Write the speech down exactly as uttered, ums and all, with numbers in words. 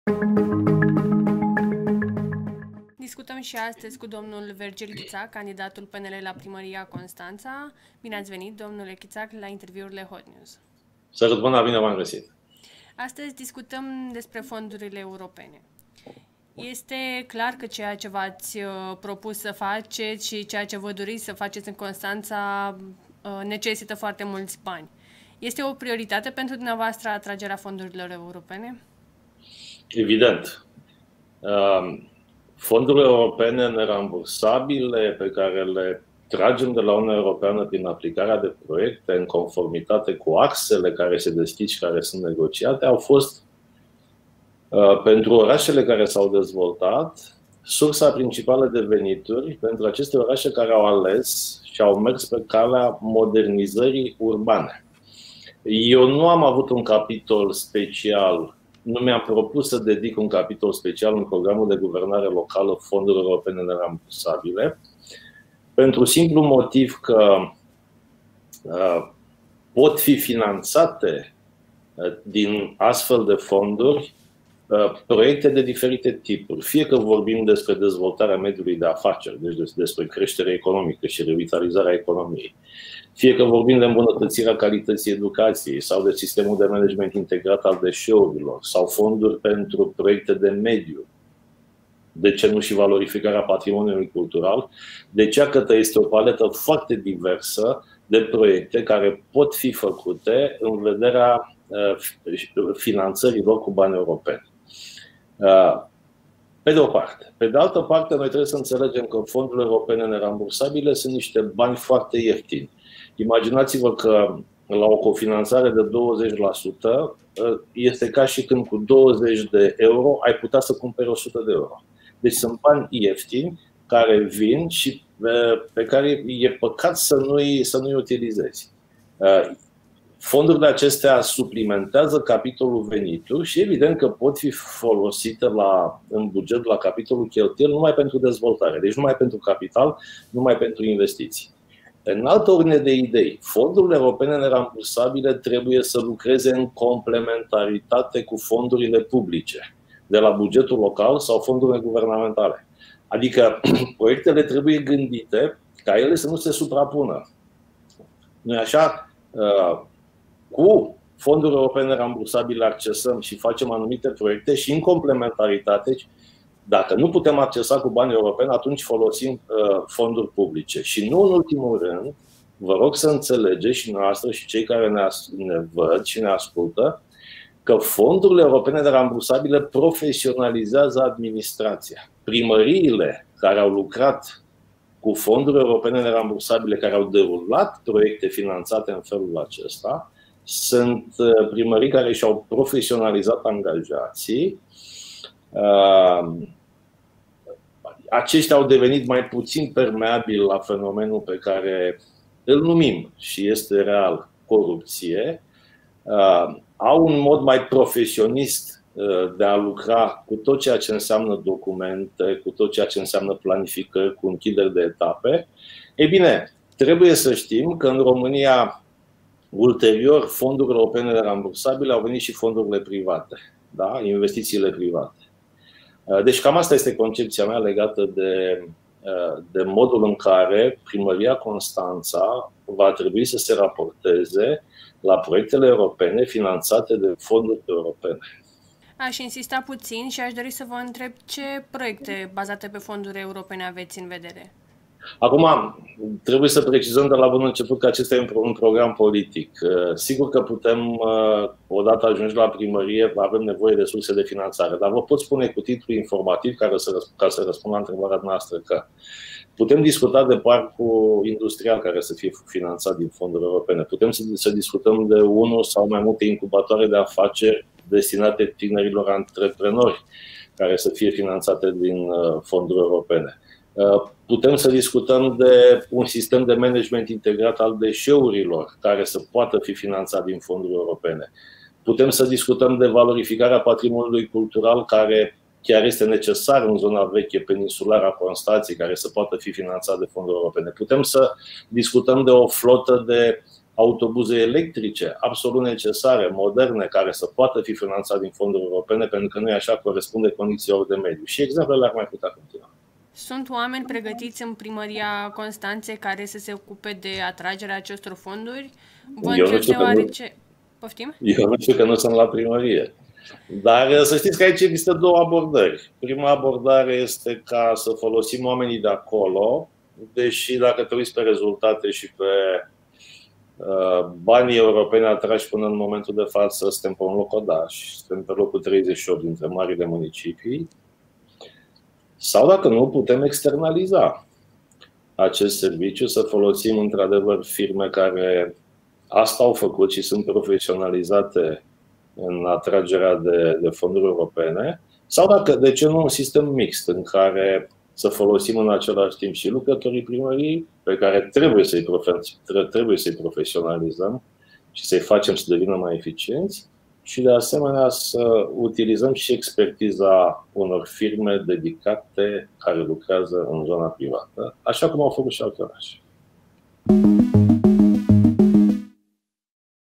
Discutăm și astăzi cu domnul Virgil Ghițac, candidatul P N L la primăria Constanța. Bine ați venit, domnule Ghițac, la interviurile Hot News. Sărut bună, bine v-am găsit. Astăzi discutăm despre fondurile europene. Este clar că ceea ce v-ați propus să faceți și ceea ce vă doriți să faceți în Constanța necesită foarte mulți bani. Este o prioritate pentru dumneavoastră atragerea fondurilor europene? Evident. Fondurile europene nerambursabile pe care le tragem de la Uniunea Europeană prin aplicarea de proiecte în conformitate cu axele care se deschid și care sunt negociate au fost pentru orașele care s-au dezvoltat sursa principală de venituri pentru aceste orașe care au ales și au mers pe calea modernizării urbane. Eu nu am avut un capitol special, nu mi-am propus să dedic un capitol special în programul de guvernare locală fonduri europene nerambursabile, pentru simplu motiv că uh, pot fi finanțate uh, din astfel de fonduri uh, proiecte de diferite tipuri. Fie că vorbim despre dezvoltarea mediului de afaceri, deci despre creștere economică și revitalizarea economiei, fie că vorbim de îmbunătățirea calității educației sau de sistemul de management integrat al deșeurilor sau fonduri pentru proiecte de mediu, de ce nu și valorificarea patrimoniului cultural, deci iată este o paletă foarte diversă de proiecte care pot fi făcute în vederea finanțării lor cu bani europeni. Pe de o parte. Pe de altă parte, noi trebuie să înțelegem că fondurile europene nerambursabile sunt niște bani foarte ieftini. Imaginați-vă că la o cofinanțare de douăzeci la sută este ca și când cu douăzeci de euro ai putea să cumperi o sută de euro. Deci sunt bani ieftini care vin și pe care e păcat să nu-i, să nu-i utilizezi. Fondurile acestea suplimentează capitolul venituri și evident că pot fi folosite la, în buget la capitolul cheltuieli numai pentru dezvoltare, deci numai pentru capital, numai pentru investiții. În altă ordine de idei, fondurile europene nerambursabile trebuie să lucreze în complementaritate cu fondurile publice, de la bugetul local sau fondurile guvernamentale. Adică proiectele trebuie gândite ca ele să nu se suprapună. Noi așa, cu fonduri europene rambursabile accesăm și facem anumite proiecte și în complementaritate, dacă nu putem accesa cu bani europeni, atunci folosim uh, fonduri publice. Și nu în ultimul rând, vă rog să înțelegeți și noastră și cei care ne, ne văd și ne ascultă, că fondurile europene de rambursabile profesionalizează administrația. Primăriile care au lucrat cu fonduri europene nerambursabile, care au derulat proiecte finanțate în felul acesta, sunt primării care și-au profesionalizat angajații. Aceștia au devenit mai puțin permeabili la fenomenul pe care îl numim și este real corupție. Au un mod mai profesionist de a lucra cu tot ceea ce înseamnă documente, cu tot ceea ce înseamnă planificări, cu închideri de etape. Ei bine, trebuie să știm că în România, ulterior, fondurile europene rambursabile au venit și fondurile private, da? Investițiile private. Deci cam asta este concepția mea legată de, de modul în care Primăria Constanța va trebui să se raporteze la proiectele europene finanțate de fonduri europene. Aș insista puțin și aș dori să vă întreb ce proiecte bazate pe fonduri europene aveți în vedere. Acum, trebuie să precizăm de la bun început că acesta e un program politic. Sigur că putem, odată ajungi la primărie, avem nevoie de surse de finanțare, dar vă pot spune cu titlu informativ, care să răspund, ca să răspund la întrebarea noastră, că putem discuta de parcul industrial care să fie finanțat din fonduri europene. Putem să, să discutăm de unul sau mai multe incubatoare de afaceri destinate tinerilor antreprenori care să fie finanțate din fonduri europene. Putem să discutăm de un sistem de management integrat al deșeurilor care să poată fi finanțat din fonduri europene. Putem să discutăm de valorificarea patrimoniului cultural care chiar este necesar în zona veche peninsulară a Constanței, care să poată fi finanțat de fonduri europene. Putem să discutăm de o flotă de autobuze electrice absolut necesare, moderne, care să poată fi finanțate din fonduri europene, pentru că nu e așa, corespunde condițiilor de mediu. Și exemplele ar mai putea continua. Sunt oameni pregătiți în primăria Constanței care să se ocupe de atragerea acestor fonduri? Vă Eu întreb deoarece... Nu... Poftim? Eu nu știu că nu sunt la primărie. Dar să știți că aici există două abordări. Prima abordare este ca să folosim oamenii de acolo, deși dacă te uiți pe rezultate și pe uh, banii europeni atrași până în momentul de față, suntem pe un locodaș, suntem pe locul treizeci și opt dintre marile municipii. Sau dacă nu, putem externaliza acest serviciu, să folosim într-adevăr firme care asta au făcut și sunt profesionalizate în atragerea de, de fonduri europene, sau dacă, de ce nu, un sistem mixt în care să folosim în același timp și lucrătorii primării, pe care trebuie să-i, trebuie să-i profesionalizăm și să-i facem să devină mai eficienți, și de asemenea să utilizăm și expertiza unor firme dedicate care lucrează în zona privată, așa cum au făcut și alte orașe.